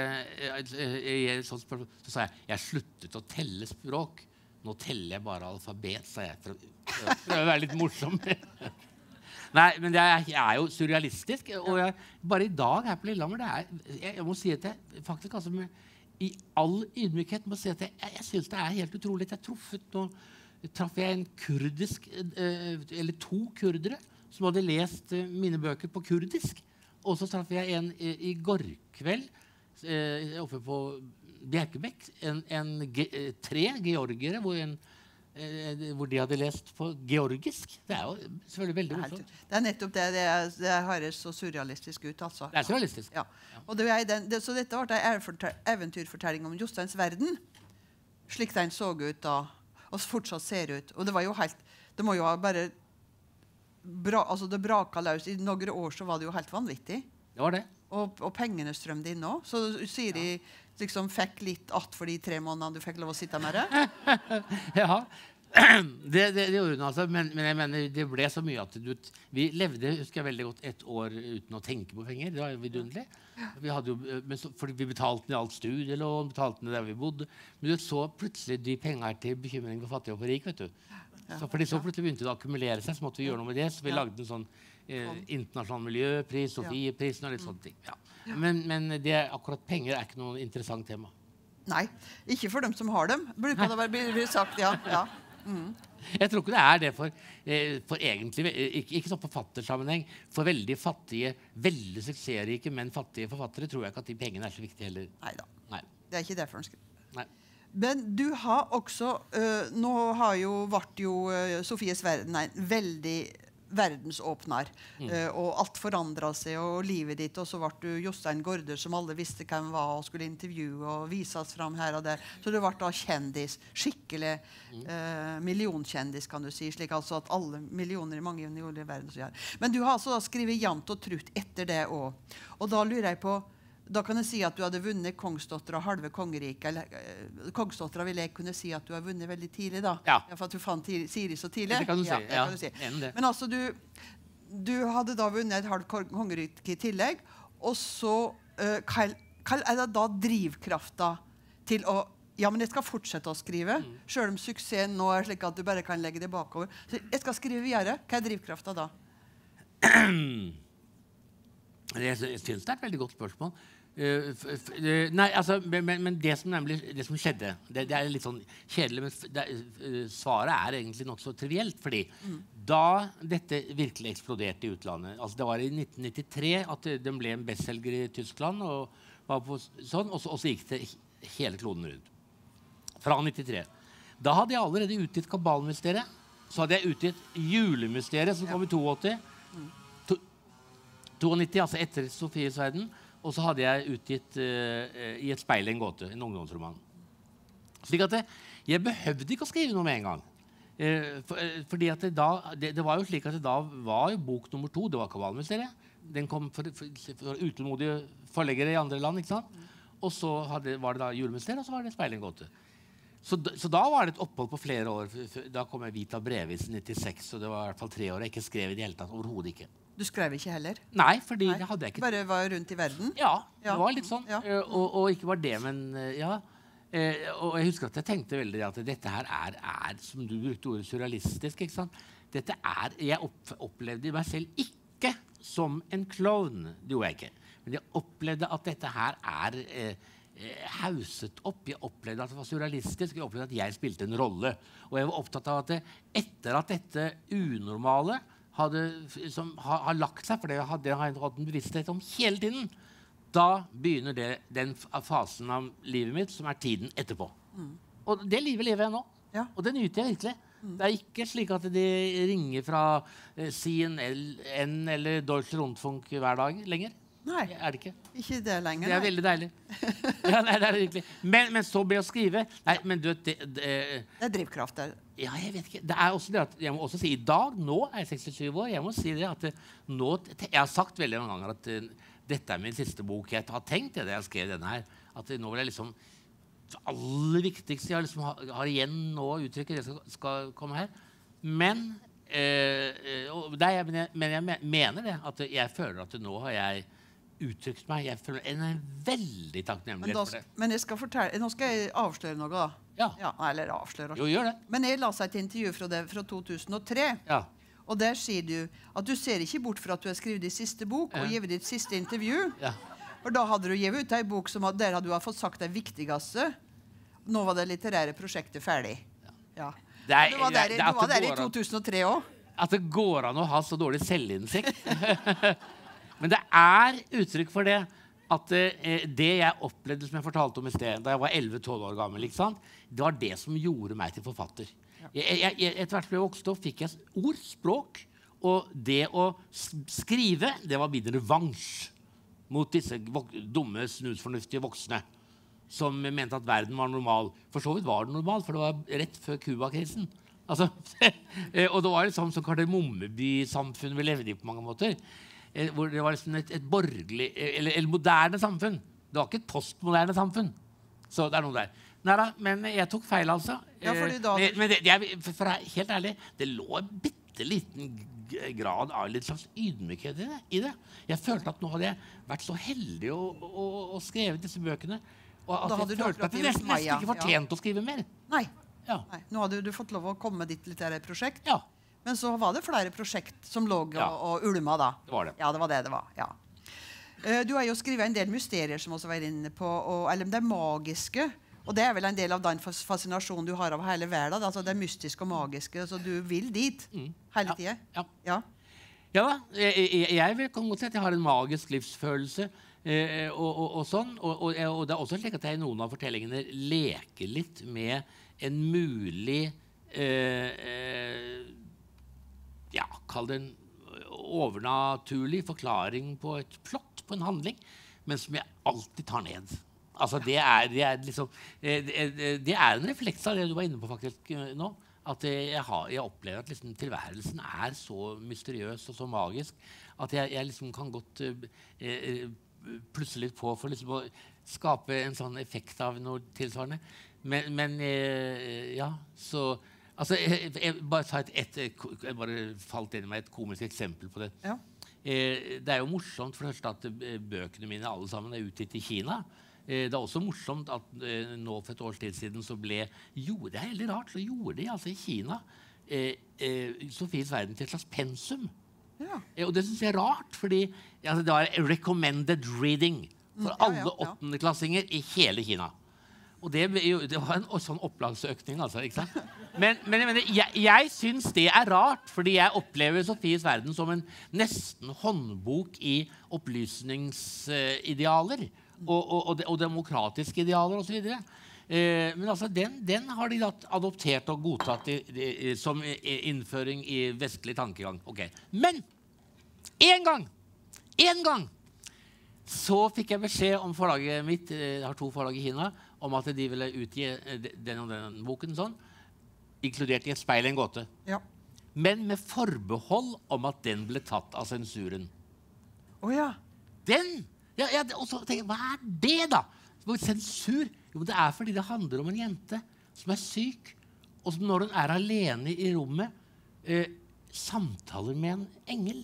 så sa jeg sluttet å telle språk. Nå teller jeg bare alfabet, sa jeg, for å prøve å være litt morsom. Nei, men jeg er jo surrealistisk, og bare i dag her på Lillehammer, jeg må si at jeg faktisk i all ydmykhet må si at jeg synes det er helt utrolig. Traff jeg en kurdisk, eller 2 kurdere, som hadde lest mine bøker på kurdisk. Og så traff jeg en i går kveld, oppe på Bjerkebekk, 3 georgere, hvor de hadde lest på georgisk. Det er jo selvfølgelig veldig morsomt. Det er nettopp det. Det høres så surrealistisk ut, altså. Det er surrealistisk. Ja. Og så dette var en eventyrfortelling om Josteins verden, slik den så ut da, og fortsatt ser ut. Og det var jo helt, det må jo bare altså det braket løs. I noen år så var det jo helt vanvittig. Det var det. Og pengene strømde inn også. Så Siri liksom fikk litt att for de 3 månedene du fikk lov å sitte med det. Ja, det gjorde hun altså. Men jeg mener, det ble så mye at vi levde, husker jeg veldig godt, 1 år uten å tenke på penger. Det var jo vidunderlig. Vi hadde jo, fordi vi betalte ned alt studielån, betalte ned der vi bodde. Men du så plutselig de penger til bekymring for fattig og for rik, vet du. Fordi så plutselig begynte det å akkumulere seg, så måtte vi gjøre noe med det. Så vi lagde en sånn internasjonal miljøpris, Sofieprisen og litt sånne ting. Ja. Men akkurat penger er ikke noe interessant tema. Nei, ikke for dem som har dem. Bruker det bli sagt, ja. Jeg tror ikke det er det for egentlig, ikke sånn forfattersammenheng. For veldig fattige, veldig suksessrike, men fattige forfattere tror jeg ikke at de pengene er så viktige heller. Neida. Nei, det er ikke derfor han skriver. Nei. Men du har også, nå har vært jo Sofies verden en veldig verdensåpner. Og alt forandret seg, og livet ditt, og så ble du Jostein Gaarder, som alle visste hvem var, og skulle intervjue og vises fram her og der. Så du ble da kjendis, skikkelig millionkjendis, kan du si, slik altså at alle millioner i mange millioner i verden så gjør. Men du har altså da skrevet jevnt og trutt etter det også. Og da lurer jeg på, da kan jeg si at du hadde vunnet Kongsdotter og halve kongeriket, eller Kongsdotter vil jeg kunne si at du har vunnet veldig tidlig da. Ja. For at du fant Siri så tidlig. Det kan du si, det kan du si. Men altså, du hadde da vunnet et halvt kongerike i tillegg, og så, hva er det da drivkrafta til å, ja, men jeg skal fortsette å skrive, selv om suksessen nå er slik at du bare kan legge det bakover. Så jeg skal skrive videre. Hva er drivkrafta da? Jeg synes det er et veldig godt spørsmål. Nei, altså, men det som skjedde, det er litt sånn kjedelig, men svaret er egentlig nok så trivielt, fordi da dette virkelig eksploderte i utlandet, altså det var i 1993 at den ble en bestselger i Tyskland, og var på sånn, og så gikk det hele kloden rundt. Fra 93. Da hadde jeg allerede utgitt Kabalmysteriet, så hadde jeg utgitt Julemysteriet, som kom i 82, 92, altså etter Sofies verden, og så hadde jeg utgitt I et speil en gåte, en ungdomsroman. Slik at jeg behøvde ikke å skrive noe med en gang. Fordi at det var jo slik at da var jo bok nummer 2, det var Kabalmysteriet. Den kom for utålmodige forleggere i andre land, ikke sant? Og så var det da Julemysteriet, og så var det speil en gåte. Så da var det et opphold på flere år. Da kom jeg Vita Brevis i 96, og det var I hvert fall 3 år. Jeg ikke skrev I det hele tatt, overhodet ikke. Du skrev ikke heller? Nei, fordi det hadde jeg ikke. Bare var rundt I verden? Ja, det var litt sånn. Ja. Og ikke var det, men ja. Og jeg husker at jeg tenkte veldig at dette her er som du brukte ordet, surrealistisk, ikke sant? Dette jeg opplevde meg selv ikke som en klovn, det gjorde jeg ikke. Men jeg opplevde at dette her hauset opp. Jeg opplevde at det var surrealistisk. Jeg opplevde at jeg spilte en rolle. Og jeg var opptatt av at etter at dette unormale har lagt seg, for det har jeg hatt en bevissthet om hele tiden, da begynner den fasen av livet mitt som tiden etterpå. Og det livet lever jeg nå. Ja. Og det nyter jeg virkelig. Det ikke slik at de ringer fra CNN eller Deutsche Rundfunk hver dag lenger. Nei, det ikke. Ikke det lenger. Det veldig deilig. Ja, nei, det det virkelig. Men så ble jeg å skrive. Nei, men du, det drivkraft der. Ja, jeg vet ikke. Det også det at jeg må også si, I dag, nå jeg 67 år, jeg må si det at nå, jeg har sagt veldig mange ganger at dette min siste bok. Jeg har tenkt det da jeg skrev denne her, at nå vil jeg liksom, det aller viktigste jeg liksom har igjen nå uttrykket, det skal komme her. Men jeg mener det, at jeg føler at nå har jeg uttrykt meg. Jeg føler en veldig takknemlighet for det. Men jeg skal fortelle, nå skal jeg avsløre noe da. Ja. Eller avsløre. Jo, gjør det. Men jeg la seg et intervju fra 2003. Ja. Og der sier du at du ser ikke bort fra at du har skrevet din siste bok og givet ditt siste intervju. Ja. For da hadde du givet ut en bok som der hadde du fått sagt det viktigste. Nå var det litterære prosjektet ferdig. Ja. Du var der I 2003 også. At det går an å ha så dårlig selvinnsikt. Men det uttrykk for det at det jeg opplevde, som jeg fortalte om I sted, da jeg var 11-12 år gammel, ikke sant? Det var det som gjorde meg til forfatter. Etter hvert ble jeg vokst opp, fikk jeg ord, språk, og det å skrive, det var min revansj mot disse dumme, snusfornuftige voksne, som mente at verden var normal. For så vidt var den normal, for det var rett før Cuba-krisen. Altså, og det var liksom som Kardemommeby-samfunn vi levde I på mange måter, hvor det var liksom et borgerlig, eller moderne samfunn. Det var ikke et postmoderne samfunn. Så det noe der. Neida, men jeg tok feil altså. Ja, fordi da... Men for helt ærlig, det lå en bitteliten grad av litt slags ydmykhet I det. Jeg følte at nå hadde jeg vært så heldig å skrive disse bøkene, og at jeg følte at jeg nesten ikke fortjente å skrive mer. Nei. Ja. Nei. Nå hadde du fått lov å komme med ditt litterære prosjekt. Ja. Men så var det flere prosjekt som lå og ulma da. Det var det. Ja, det var det var, ja. Du har jo skrevet en del mysterier som også var inne på, eller det magiske, og det vel en del av den fascinasjonen du har av hele verden, altså det mystiske og magiske, så du vil dit hele tiden. Ja da, jeg vil komme til at jeg har en magisk livsfølelse, og sånn, og det også slik at jeg I noen av fortellingene leker litt med en mulig kall det en overnaturlig forklaring på et plott, på en handling, men som jeg alltid tar ned. Altså, det er en refleks av det du var inne på faktisk nå, at jeg opplever at liksom, tilværelsen er så mysteriøs og så magisk, at jeg liksom kan godt plutselig på for liksom å skape en sånn effekt av noe tilsvarende. Men ja, så altså, jeg bare falt inn i meg et komisk eksempel på det. Ja. Det er jo morsomt for det første at bøkene mine alle sammen er utgitt i Kina. Det er også morsomt at nå for et års tid siden så det er veldig rart, så gjorde de altså i Kina Sofies verden til et slags pensum. Ja. Og det synes jeg er rart, fordi altså, det var recommended reading for alle åttendeklassinger i hele Kina. Og det var en sånn opplagsøkning, altså, ikke sant? Men jeg synes det er rart, fordi jeg opplever Sofies verden som en nesten håndbok i opplysningsidealer og demokratiske idealer og så videre. Men altså, den har de adoptert og godtatt som innføring i vestlig tankegang. Okay. Men en gang så fikk jeg beskjed om forlaget mitt, jeg har 2 forlag i Kina, om at de ville utgi den og den boken sånn, inkludert i Et speil i en gåte. Ja. Men med forbehold om at den ble tatt av sensuren. Ja. Og så tenker jeg, hva er det da? Sensur? Jo, det er fordi det handler om en jente som er syk, og som når hun er alene i rommet, samtaler med en engel.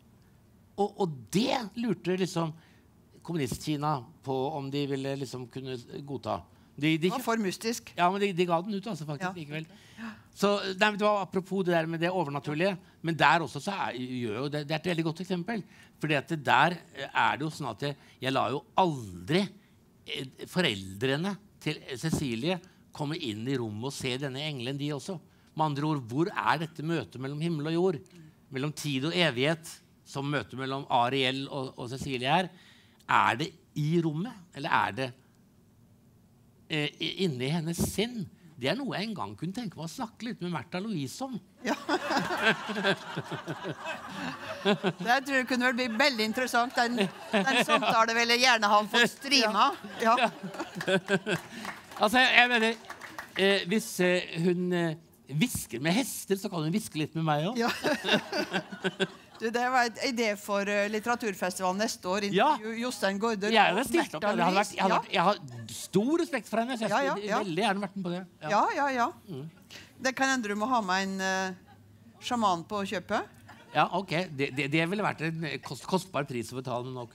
Og det lurte liksom kommunist-Kina på om de ville liksom kunne godta. Det var for mystisk. Ja, men de ga den ut altså faktisk likevel. Så det var apropos det der med det overnaturlige, men der også så det er et veldig godt eksempel. Fordi at der er det jo sånn at jeg la jo aldri foreldrene til Cecilie komme inn i rommet og se denne engelen de også. Med andre ord, hvor er dette møtet mellom himmel og jord? Mellom tid og evighet, som møtet mellom Ariel og Cecilie her. Er det i rommet, eller er det inne i hennes sinn? Det er noe jeg en gang kunne tenke meg å snakke litt med Märtha Louise om. Ja. Det tror jeg kunne bli veldig interessant. Den samtale vil jeg gjerne ha fått streama. Ja. Altså, jeg mener, hvis hun hvisker med hester, så kan hun hviske litt med meg også. Ja. Det var en idé for litteraturfestivalen neste år. Jostein Gaarder og Märtha Louise. Jeg har stor respekt for henne, så jeg skulle veldig gjerne vært med på det. Ja. Det kan hende du må ha med en sjaman på kjøpet. Ja, ok. Det ville vært en kostbar pris å betale, men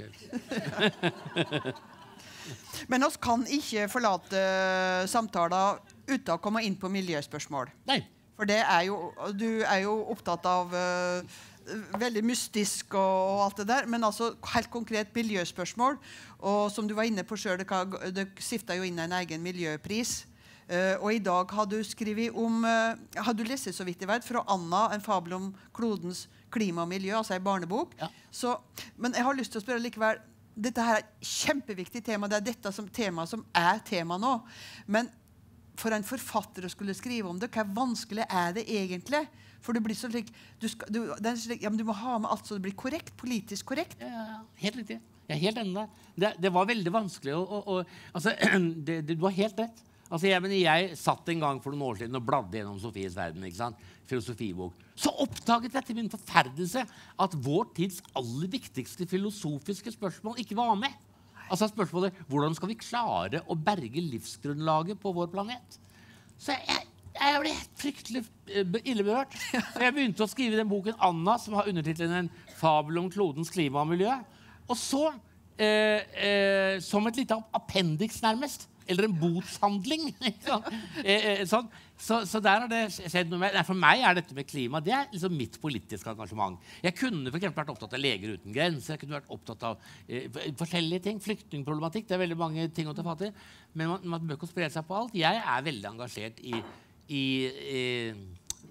ok. Men oss kan ikke forlate samtaler uten å komme inn på miljøspørsmål. Nei. For du er jo opptatt av veldig mystisk og alt det der, men altså helt konkret miljøspørsmål, og som du var inne på selv, det siftet jo inn en egen miljøpris, og i dag har du skrevet om, har du lest så vidt jeg vet, fra Anna, en fabel om klodens klima og miljø, altså en barnebok. Ja. Men jeg har lyst til å spørre likevel, dette her er et kjempeviktig tema, det er dette tema som er tema nå, men for en forfatter å skulle skrive om det, hva vanskelig er det egentlig? For det blir så slik, du må ha med alt så det blir korrekt, politisk korrekt. Ja, helt riktig. Jeg er helt enig der. Det var veldig vanskelig altså, du har helt rett. Altså, jeg satt en gang for noen år siden og bladde gjennom Sofies verden, ikke sant? Filosofibok. Så oppdaget jeg til min forferdelse at vår tids aller viktigste filosofiske spørsmål ikke var med. Altså spørsmålet, hvordan skal vi klare å berge livsgrunnlaget på vår planet? Så jeg ble fryktelig illeberørt. Jeg begynte å skrive den boken Anna, som har undertittelen En fabel om klodens klima og miljø. Og så, som et lite appendix nærmest, eller en botshandling, sånn. Så der har det skjedd noe med. For meg er dette med klima, det er liksom mitt politiske engasjement. Jeg kunne for eksempel vært opptatt av Leger uten grenser, jeg kunne vært opptatt av forskjellige ting, flyktningproblematikk, det er veldig mange ting å ta fatt i, men man bør ikke spre seg på alt. Jeg er veldig engasjert i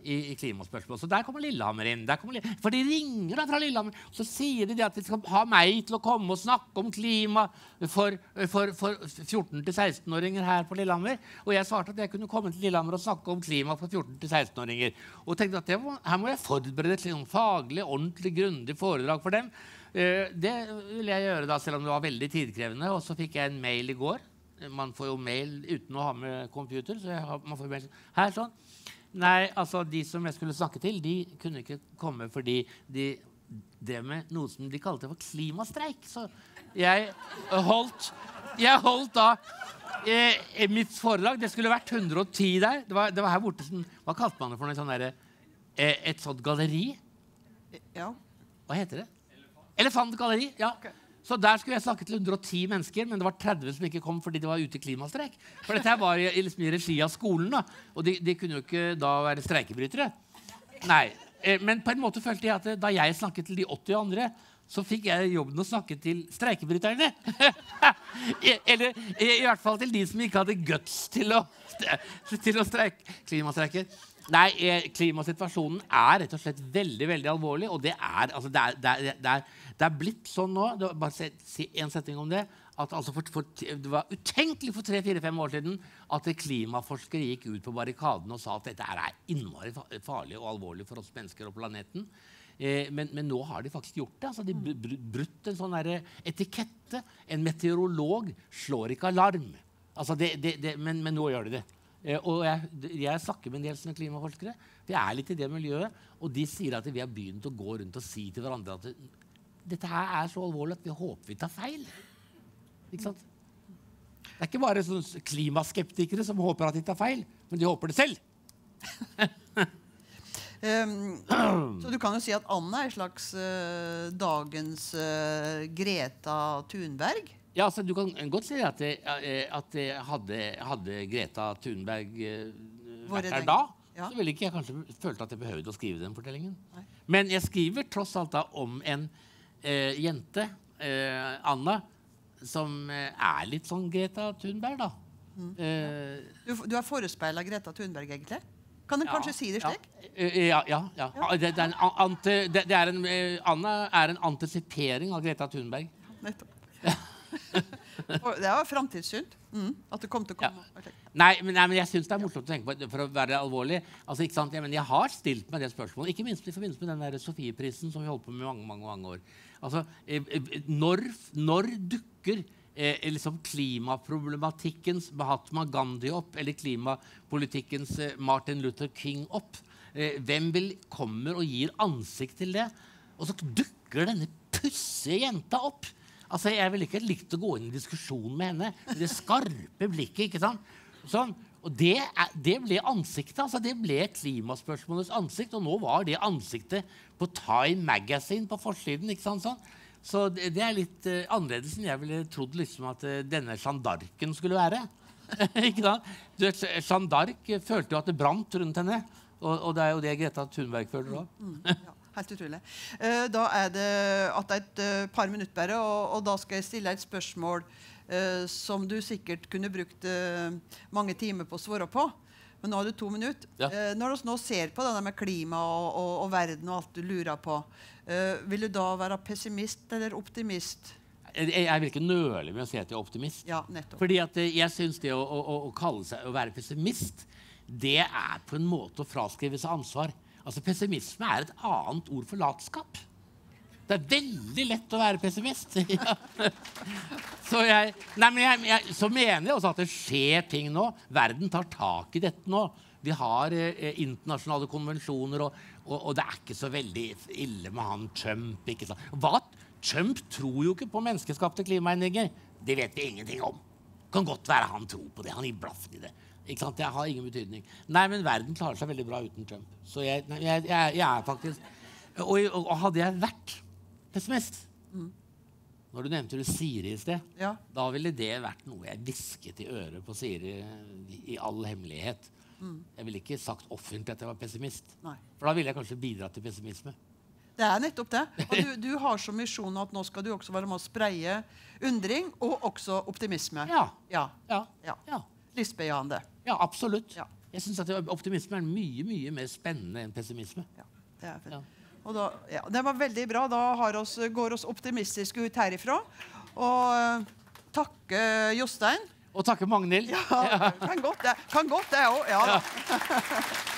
i klimaspørsmål. Så der kommer Lillehammer inn. For de ringer da fra Lillehammer, så sier de at de skal ha meg til å komme og snakke om klima for 14-16-åringer her på Lillehammer. Og jeg svarte at jeg kunne komme til Lillehammer og snakke om klima for 14-16-åringer. Og tenkte at her må jeg forberede et faglig, ordentlig, grundig foredrag for dem. Det ville jeg gjøre da, selv om det var veldig tidkrevende. Og så fikk jeg en mail i går. Man får jo mail uten å ha med computer, så man får mail her sånn. Nei, altså de som jeg skulle snakke til, de kunne ikke komme fordi de drev med noe som de kalte for klimastreik. Så jeg holdt da mitt foredrag. Det skulle vært 110 der. Det var her borte, hva kalte man det for noe sånn der, et sånt galleri? Ja. Hva heter det? Elefantgalleri, ja. Okay. Så der skulle jeg snakke til 110 mennesker, men det var 30 som ikke kom fordi de var ute i klimastreik. For dette her var i regi av skolen, da. Og de kunne jo ikke da være streikebrytere. Nei, men på en måte følte jeg at da jeg snakket til de 80 andre, så fikk jeg jobben å snakke til streikebryterne. Eller i hvert fall til de som ikke hadde guts til å klimastreike. Nei, klimasituasjonen rett og slett veldig, veldig alvorlig, og det altså det blitt sånn nå, bare si en setning om det, at altså det var utenkelig for 3-4-5 år siden at klimaforskere gikk ut på barrikadene og sa at dette innmari farlig og alvorlig for oss mennesker og planeten. Men nå har de faktisk gjort det. Altså, de brutt en sånn etikette. En meteorolog slår ikke alarm. Altså, men nå gjør de det. Og jeg snakker med en del sånne klimaforskere. Vi litt i det miljøet, og de sier at vi har begynt å gå rundt og si til hverandre at dette her så alvorlig at vi håper vi tar feil. Ikke sant? Det ikke bare sånne klimaskeptikere som håper at de tar feil, men de håper det selv. Så du kan jo si at Anna en slags dagens Greta Thunberg. Ja, altså, du kan godt si at hadde Greta Thunberg vært her da, så ville ikke jeg kanskje følt at jeg behøvde å skrive den fortellingen. Nei. Men jeg skriver tross alt da om en jente, Anna, som litt sånn Greta Thunberg da. Du har forespeilet Greta Thunberg egentlig? Kan du kanskje si det slik? Ja. Anna en antisipering av Greta Thunberg. Nettopp. Det var fremtidssyn. At det kom til å komme. Ja. Nei, men jeg synes det morsomt å tenke på, for å være alvorlig. Altså, ikke sant? Jeg har stilt meg det spørsmålet, ikke minst i forbindelse med den der Sofieprisen som vi holdt på med mange år. Altså, når dukker liksom klimaproblematikkens Mahatma Gandhi opp, eller klimapolitikkens Martin Luther King opp? Hvem kommer og gir ansikt til det? Og så dukker denne pussige jenta opp. Altså, jeg ville ikke likt å gå inn i diskusjon med henne. Det skarpe blikket, ikke sant? Sånn. Og det ble ansiktet, altså det ble klimaspørsmålets ansikt, og nå var det ansiktet på Time Magazine på forsiden, ikke sant? Sånn. Så det litt annerledes enn jeg ville trodd liksom at denne Jeanne d'Arcen skulle være. Ikke sant? Jeanne d'Arc følte jo at det brant rundt henne, og det jo det Greta Thunberg føler også. Ja. Helt utrolig. Da det at et par minutter bare, og da skal jeg stille et spørsmål som du sikkert kunne brukt mange timer på å svare på. Men nå har du 2 minutter. Ja. Når du nå ser på det med klima og verden og alt du lurer på, vil du da være pessimist eller optimist? Jeg vil ikke nøle med å si at jeg optimist. Ja, nettopp. Fordi at jeg synes det å kalle seg å være pessimist, det på en måte å fraskrive seg ansvar. Altså, pessimisme et annet ord for latskap. Det veldig lett å være pessimist. Ja. Så så mener jeg også at det skjer ting nå. Verden tar tak i dette nå. Vi har internasjonale konvensjoner, og det ikke så veldig ille med han Trump. Ikke sant? Trump tror jo ikke på menneskeskapte klimaendringer. Det vet vi ingenting om. Det kan godt være han tror på det. Han gir blaffen i det. Ikke sant? Det har ingen betydning. Nei, men verden klarer seg veldig bra uten Trump. Så jeg faktisk... Og hadde jeg vært pessimist, når du nevnte det Siri i sted, da ville det vært noe jeg visket i øret på Siri i all hemmelighet. Jeg ville ikke sagt offentlig at jeg var pessimist. Nei. For da ville jeg kanskje bidra til pessimisme. Det nettopp det. Og du har som misjon at nå skal du også være med å spreie undring og også optimisme. Ja. Livsbejaende. Ja, absolutt. Ja. Jeg synes at optimisme er mye, mye mer spennende enn pessimisme. Ja, det er fint. Og da, ja, det var veldig bra. Da går oss optimistisk ut herifra. Og takke Jostein. Og takke Magnhild. Ja, kan godt det også. Ja, da.